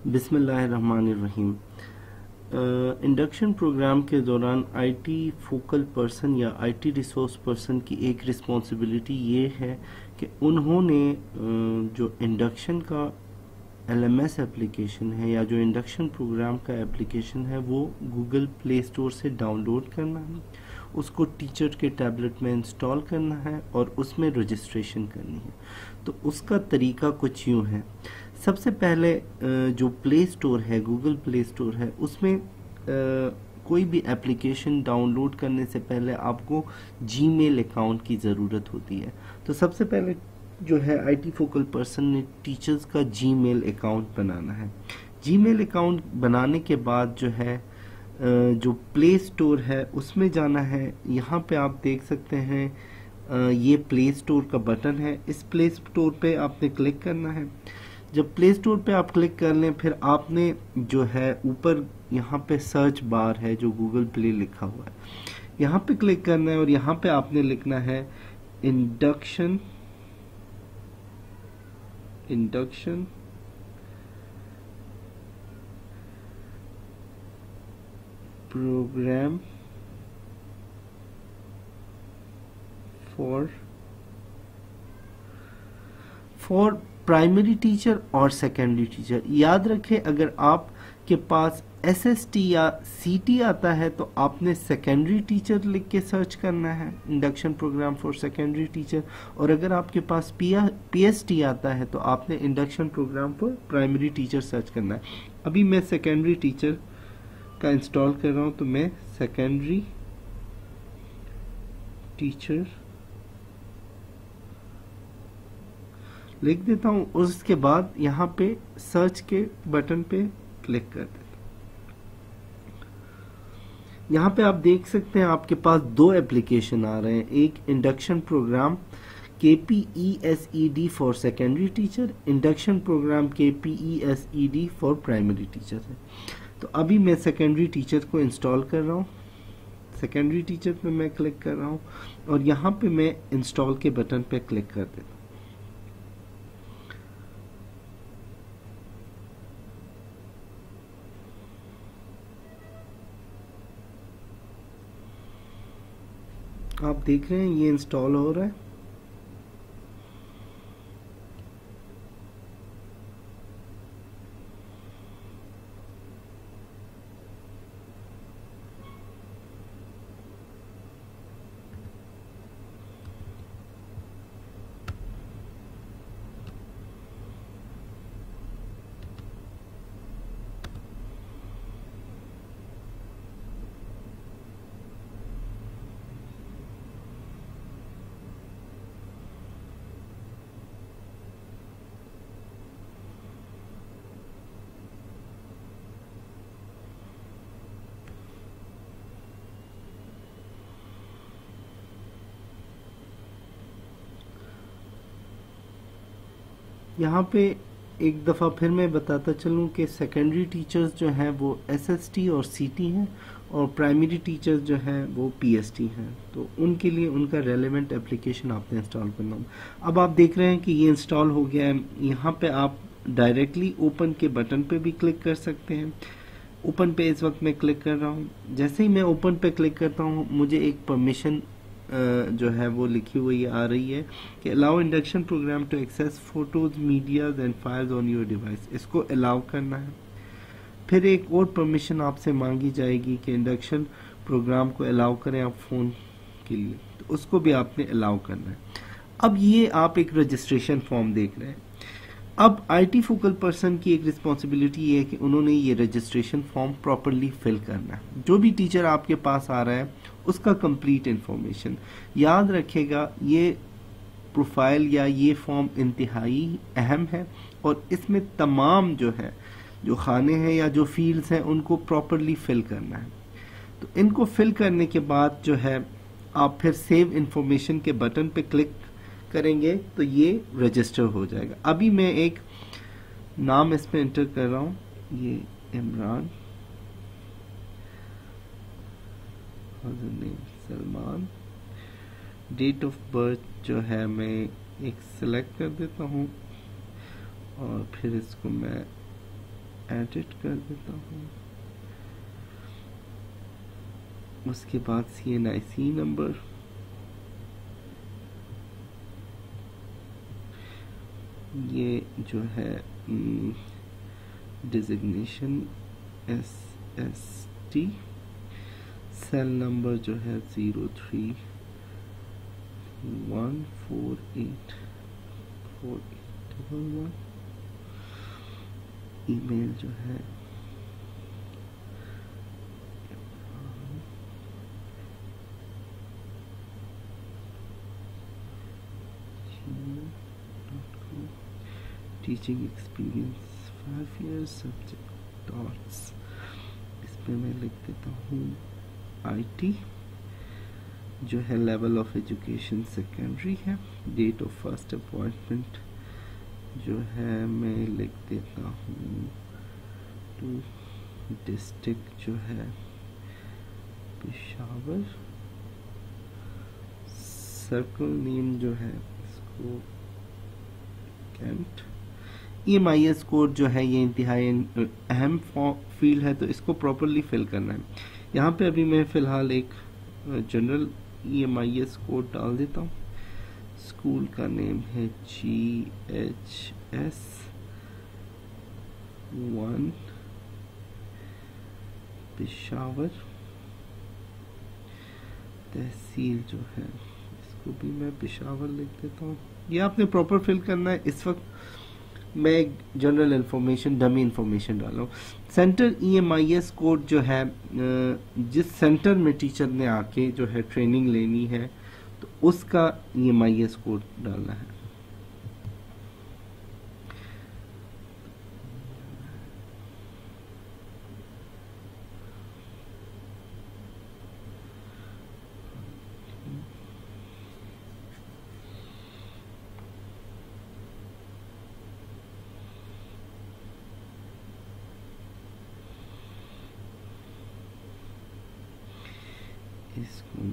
बिस्मिल्लाहिर्रहमानिर्रहीम। Induction program के दौरान आईटी फोकल पर्सन या आईटी रिसोर्स पर्सन की एक रिस्पॉन्सिबिलिटी ये है कि उन्होंने जो इंडक्शन का एलएमएस एप्लीकेशन है या जो इंडक्शन प्रोग्राम का एप्लीकेशन है वो गूगल प्ले स्टोर से डाउनलोड करना है, उसको टीचर के टैबलेट में इंस्टॉल करना है और उसमें रजिस्ट्रेशन करनी है। तो उसका तरीका कुछ यूँ है। सबसे पहले जो प्ले स्टोर है, गूगल प्ले स्टोर है, उसमें कोई भी एप्लीकेशन डाउनलोड करने से पहले आपको जीमेल अकाउंट की ज़रूरत होती है। तो सबसे पहले जो है आईटी फोकल पर्सन ने टीचर्स का जीमेल अकाउंट बनाना है। जीमेल अकाउंट बनाने के बाद जो है जो प्ले स्टोर है उसमें जाना है। यहाँ पे आप देख सकते हैं ये प्ले स्टोर का बटन है। इस प्ले स्टोर पे आपने क्लिक करना है। जब प्ले स्टोर पे आप क्लिक कर लें फिर आपने जो है ऊपर यहाँ पे सर्च बार है जो गूगल प्ले लिखा हुआ है, यहाँ पे क्लिक करना है और यहाँ पे आपने लिखना है induction program for primary teacher और सेकेंडरी टीचर। याद रखें अगर आपके पास एसएसटी या सीटी आता है तो आपने सेकेंडरी टीचर लिख के सर्च करना है, induction program for secondary teacher. और अगर आपके पास पीएसटी आता है तो आपने induction program for primary teacher search करना है। अभी मैं सेकेंडरी टीचर का इंस्टॉल कर रहा हूँ तो मैं सेकेंडरी टीचर लिख देता हूँ और उसके बाद यहाँ पे सर्च के बटन पे क्लिक कर देता हूँ। यहाँ पे आप देख सकते हैं आपके पास दो एप्लीकेशन आ रहे हैं, एक induction program KPESED for secondary teacher, induction program KPESED for primary teacher है। तो अभी मैं सेकेंडरी टीचर को इंस्टॉल कर रहा हूँ। सेकेंडरी टीचर पे मैं क्लिक कर रहा हूँ और यहाँ पे मैं इंस्टॉल के बटन पे क्लिक कर देता हूँ। आप देख रहे हैं ये इंस्टॉल हो रहा है। यहाँ पे एक दफ़ा फिर मैं बताता चलूँ कि सेकेंडरी टीचर्स जो हैं वो एसएसटी और सीटी हैं और प्राइमरी टीचर्स जो हैं वो पीएसटी हैं। तो उनके लिए उनका रेलेवेंट एप्लीकेशन आपने इंस्टॉल करना होगा। अब आप देख रहे हैं कि ये इंस्टॉल हो गया है। यहाँ पे आप डायरेक्टली ओपन के बटन पे भी क्लिक कर सकते हैं। ओपन पे इस वक्त मैं क्लिक कर रहा हूँ। जैसे ही मैं ओपन पे क्लिक करता हूँ मुझे एक परमिशन जो है वो लिखी हुई आ रही है कि allow induction program to access photos medias and files on your device. इसको अलाउ करना है। फिर एक और परमिशन आपसे मांगी जाएगी कि इंडक्शन प्रोग्राम को अलाउ करें आप फ़ोन के लिए, तो उसको भी आपने अलाउ करना है। अब ये आप एक रजिस्ट्रेशन फॉर्म देख रहे हैं। अब आईटी फोकल पर्सन की एक रिस्पॉन्सिबिलिटी ये है कि उन्होंने ये रजिस्ट्रेशन फॉर्म प्रॉपरली फिल करना है। जो भी टीचर आपके पास आ रहा है उसका कंप्लीट इंफॉर्मेशन याद रखेगा। ये प्रोफाइल या ये फॉर्म इंतहाई अहम है और इसमें तमाम जो है जो खाने हैं या जो फील्ड्स हैं उनको प्रॉपरली फिल करना है। तो इनको फिल करने के बाद जो है आप फिर सेव इंफॉर्मेशन के बटन पे क्लिक करेंगे तो ये रजिस्टर हो जाएगा। अभी मैं एक नाम इसमें एंटर कर रहा हूँ, ये Imran, Salman. Date of birth जो है मैं एक सिलेक्ट कर देता हूँ और फिर इसको मैं एडिट कर देता हूँ। उसके बाद CNIC नंबर, ये जो है डिजिग्नेशन SST, सेल नंबर जो है 03148481, ईमेल जो है teaching experience 5 years, subject dots, इस पे मैं लिख देता हूँ IT, जो है लेवल ऑफ एजुकेशन सेकेंडरी है। डेट ऑफ फर्स्ट अपॉइंटमेंट जो है मैं लिख देता हूँ टू डिस्ट्रिक्ट जो है पेशावर, सर्कल नेम जो है इसको कैंट। EMIS कोड जो है ये इंतहाई अहम फील्ड है, तो इसको प्रॉपरली फिल करना है। यहाँ पे अभी मैं फ़िलहाल एक जनरल EMIS कोड डाल देता हूँ। स्कूल का नेम है GHS 1 पेशावर। तहसील जो है इसको भी मैं पेशावर लिख देता हूँ। ये आपने प्रॉपर फिल करना है। इस वक्त मैं जनरल इंफॉर्मेशन, डमी इंफॉर्मेशन डाल रहा हूँ। सेंटर EMIS कोड जो है, जिस सेंटर में टीचर ने आके जो है ट्रेनिंग लेनी है तो उसका EMIS कोड डालना है। इसको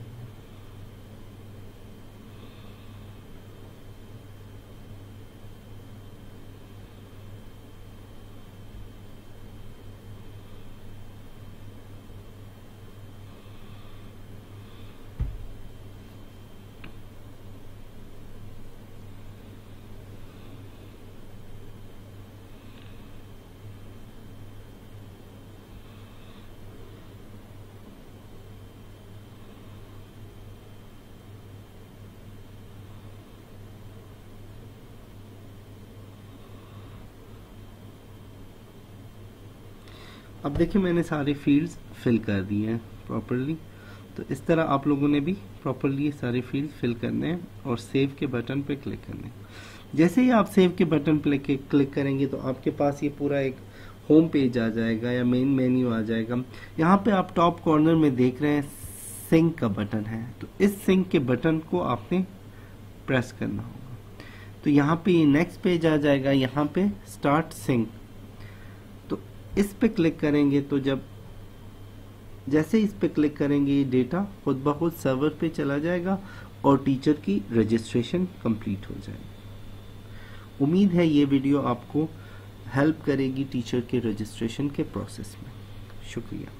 अब देखिए मैंने सारे फील्ड्स फिल कर दिए हैं प्रॉपरली। तो इस तरह आप लोगों ने भी प्रॉपरली ये सारे फील्ड फिल करने हैं और सेव के बटन पे क्लिक करने हैं। जैसे ही आप सेव के बटन पे क्लिक करेंगे तो आपके पास ये पूरा एक होम पेज आ जाएगा या मेन मेन्यू आ जाएगा। यहाँ पे आप टॉप कॉर्नर में देख रहे हैं सिंक का बटन है, तो इस सिंक के बटन को आपने प्रेस करना होगा। तो यहाँ पे ये नेक्स्ट पेज आ जाएगा, यहाँ पे स्टार्ट सिंक, तो इस पे क्लिक करेंगे तो जैसे इस पे क्लिक करेंगे ये डेटा खुद ब खुद सर्वर पे चला जाएगा और टीचर की रजिस्ट्रेशन कंप्लीट हो जाएगी। उम्मीद है ये वीडियो आपको हेल्प करेगी टीचर के रजिस्ट्रेशन के प्रोसेस में। शुक्रिया।